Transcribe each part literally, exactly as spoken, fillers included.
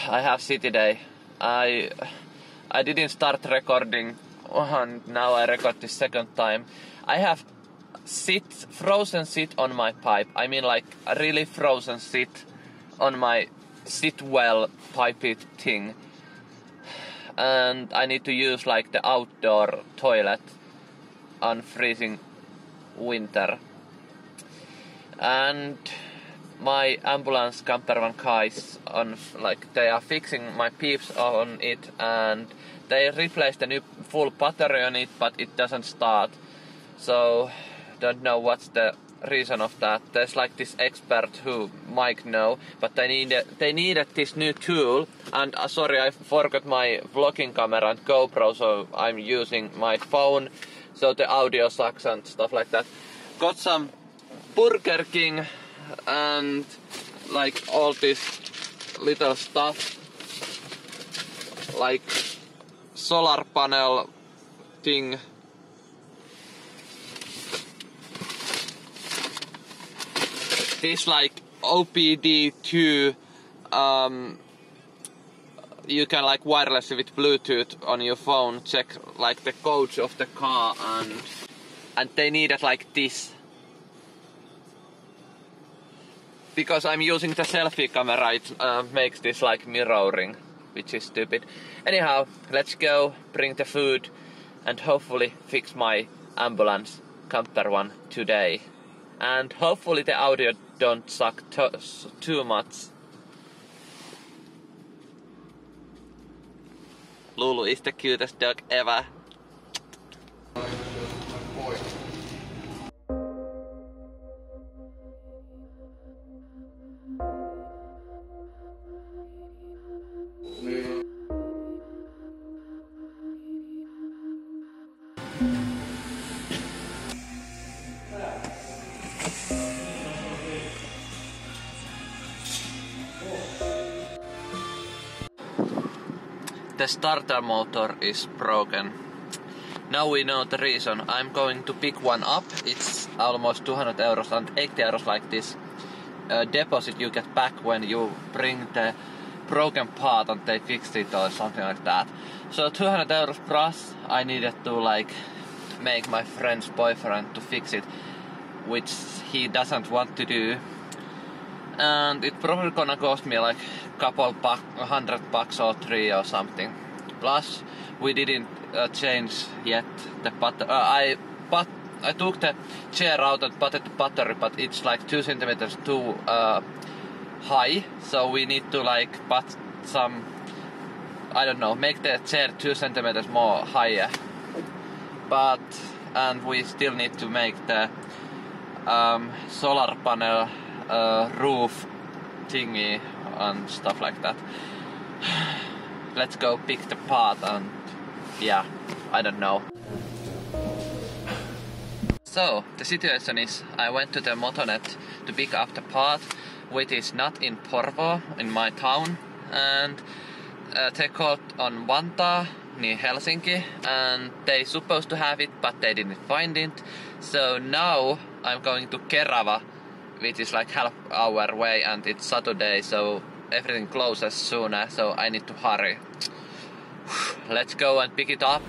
I have city day. I I didn't start recording and now I record the second time. I have sit frozen sit on my pipe. I mean like a really frozen sit on my sit well pipey thing. And I need to use like the outdoor toilet on freezing winter. And my ambulance campervan guys on like they are fixing my peeps on it, and they replaced the new full battery on it, but it doesn't start. So don't know what's the reason of that. There's like this expert who might know, but they needed they needed this new tool. And uh, sorry, I forgot my vlogging camera and GoPro, so I'm using my phone, so the audio sucks and stuff like that. Got some Burger King and like all this little stuff, like solar panel thing. This like O P D two, um, you can like wirelessly with Bluetooth on your phone check like the codes of the car, and and they needed like this. Because I'm using the selfie camera, it uh, makes this like mirroring, which is stupid. Anyhow, let's go bring the food and hopefully fix my ambulance camper one today. And hopefully the audio don't suck to too much. Lulu is the cutest dog ever. The starter motor is broken. Now we know the reason. I'm going to pick one up. It's almost two hundred euros, and eighty euros like this uh, deposit you get back when you bring the broken part and they fix it or something like that. So two hundred euros plus I needed to like make my friend's boyfriend to fix it, which he doesn't want to do. And it probably gonna cost me like couple buck, hundred bucks or three or something. Plus, we didn't uh, change yet the battery. Uh, I but I took the chair out and putted the battery, but it's like two centimeters too uh, high. So we need to like put some, I don't know, make the chair two centimeters more higher. But and we still need to make the um, solar panel uh, roof thingy and stuff like that. Let's go pick the part and yeah, I don't know. So the situation is I went to the Motonet to pick up the part, which is not in Porvoo, in my town, and uh, they called on Vantaa near Helsinki, and they supposed to have it but they didn't find it. So now I'm going to Kerava, which is like half hour away, and it's Saturday, so everything closes sooner, so I need to hurry. Let's go and pick it up.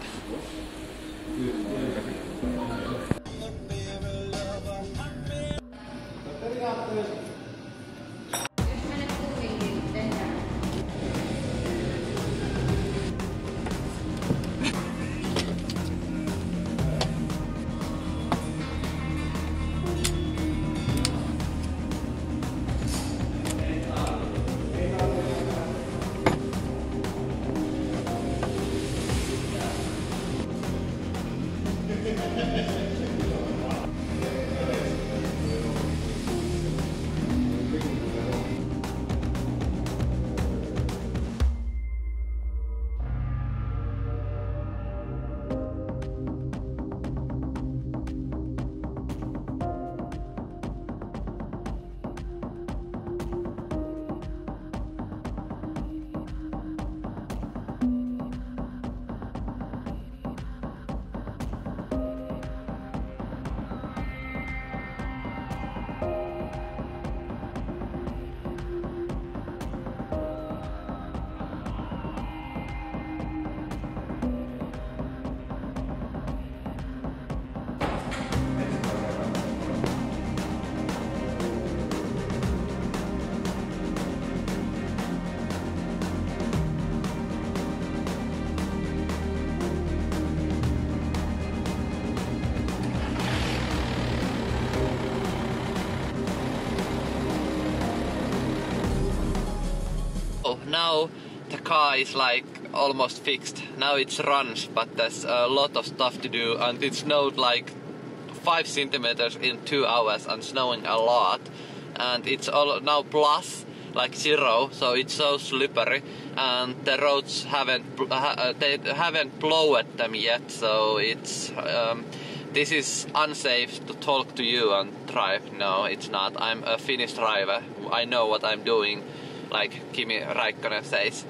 Oh, now the car is like almost fixed. Now it runs, but there's a lot of stuff to do, and it snowed like five centimeters in two hours and snowing a lot. And it's all now plus like zero, so it's so slippery, and the roads haven't uh, they haven't plowed them yet, so it's um, this is unsafe to talk to you and drive. No, it's not. I'm a Finnish driver. I know what I'm doing, like Kimi Räikkönen says.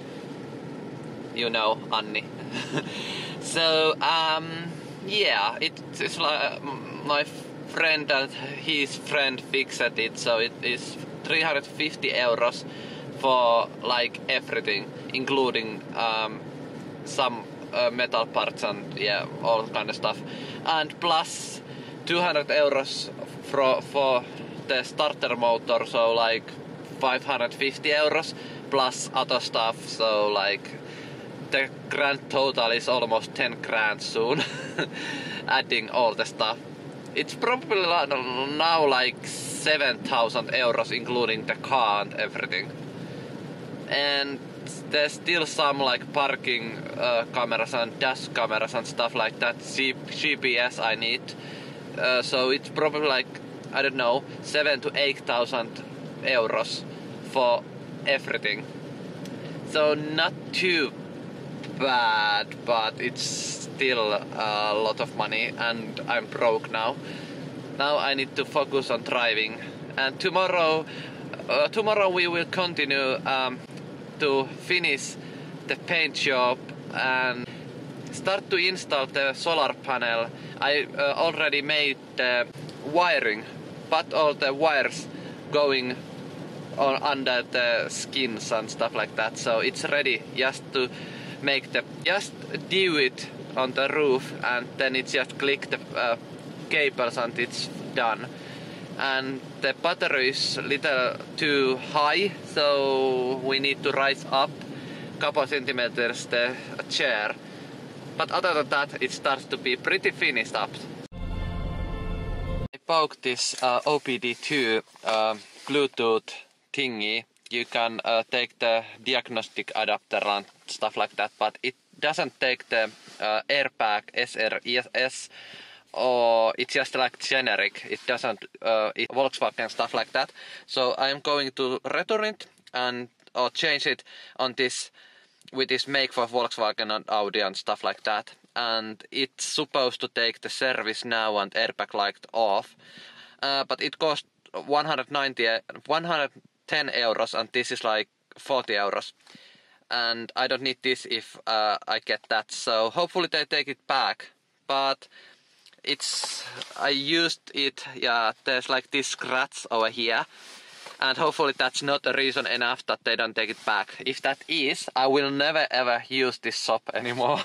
You know, Anni. So um, yeah, it's like my friend and his friend fixed it, so it is three hundred fifty euros for like everything, including um, some uh, metal parts and yeah, all kind of stuff, and plus two hundred euros for, for the starter motor, so like five hundred fifty euros plus other stuff, so like the grand total is almost ten grand soon, adding all the stuff. It's probably now like seven thousand euros, including the car and everything. And there's still some like parking uh, cameras and dash cameras and stuff like that. G P S I need. Uh, so it's probably like, I don't know, seven to eight thousand euros for everything. So not too bad, but it's still a lot of money, and I'm broke now. Now I need to focus on driving, and tomorrow uh, tomorrow we will continue um, to finish the paint job and start to install the solar panel. I uh, already made the wiring, but all the wires going on under the skins and stuff like that, so it's ready just to make the just do it on the roof, and then it's just click the uh, cables and it's done. And the battery is a little too high, so we need to raise up couple centimeters the chair. But other than that, it starts to be pretty finished up. I bought this uh, O B D two uh, Bluetooth thingy. You can uh, take the diagnostic adapter and stuff like that, but it doesn't take the uh, airbag S R S, or it's just like generic. It doesn't uh, it Volkswagen stuff like that. So I'm going to return it and or change it on this with this make for Volkswagen and Audi and stuff like that. And it's supposed to take the service now and airbag light off, uh, but it costs one hundred ninety, one hundred ten euros, and this is like forty euros. And I don't need this if uh, I get that, so hopefully they take it back. But it's I used it, yeah, there's like this scratch over here, and hopefully that's not a reason enough that they don't take it back. If that is, I will never ever use this shop anymore.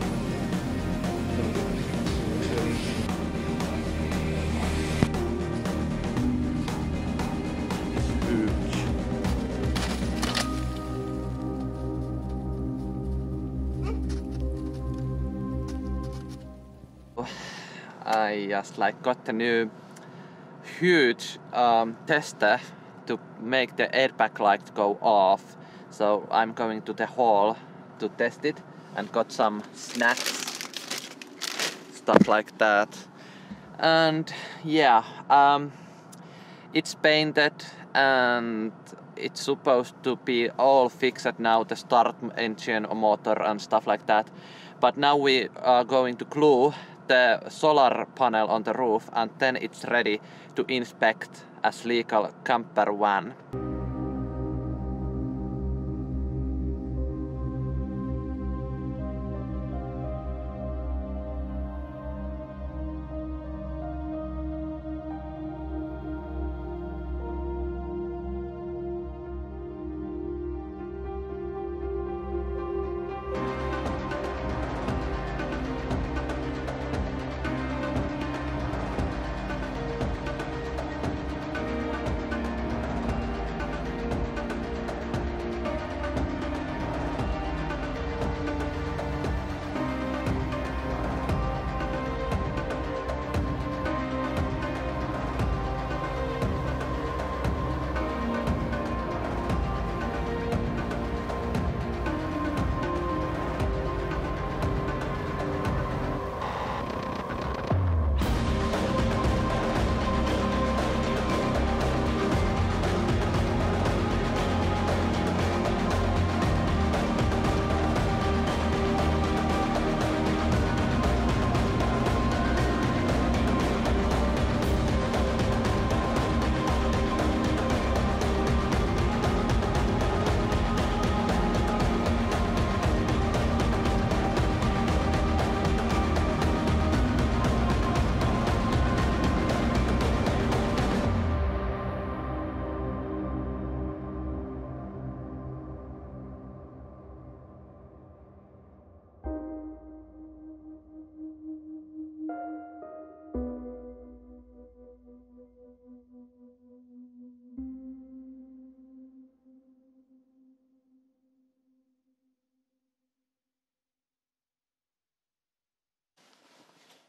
I just like got a new huge um, tester to make the airbag light go off, so I'm going to the hall to test it, and got some snacks, stuff like that. And yeah, um, it's painted and it's supposed to be all fixed now, the start engine, motor and stuff like that. But now we are going to glue the solar panel on the roof, and then it's ready to inspect as legal camper van.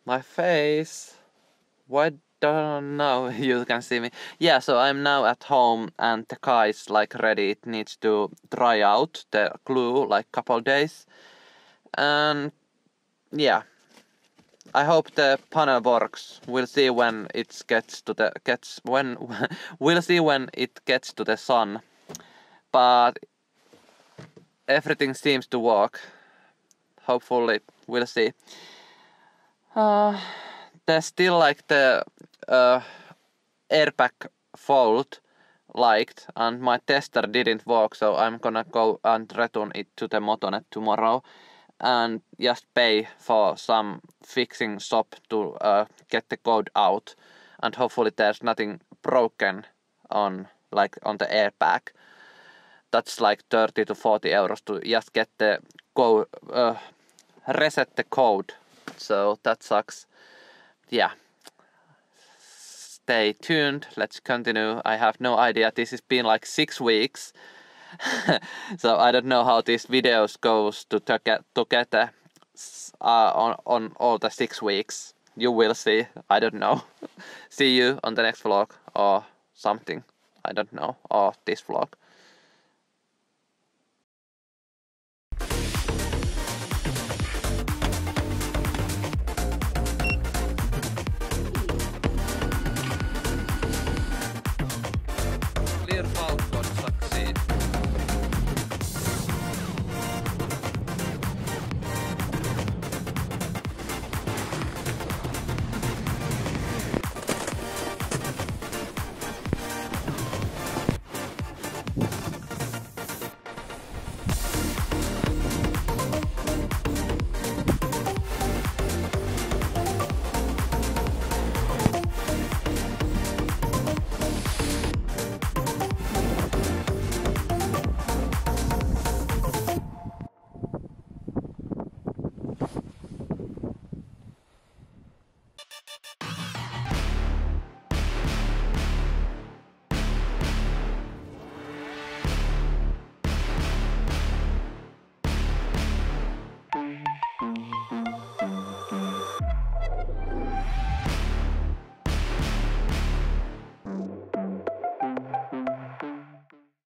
my face. Why don't know you can see me? Yeah, so I'm now at home and the car is like ready. It needs to dry out the glue like couple days. And yeah, I hope the panel works. We'll see when it gets to the gets when we'll see when it gets to the sun. But everything seems to work. Hopefully, we'll see. Uh, there's still like the uh, airbag fault liked, and my tester didn't work, so I'm gonna go and return it to the Motonet tomorrow and just pay for some fixing shop to uh, get the code out, and hopefully there's nothing broken on like on the airbag. That's like thirty to forty euros to just get the code, uh, reset the code. So that sucks. Yeah. Stay tuned. Let's continue. I have no idea. This has been like six weeks. So I don't know how these videos goes to together uh, on, on all the six weeks. You will see. I don't know. See you on the next vlog or something. I don't know. Or this vlog.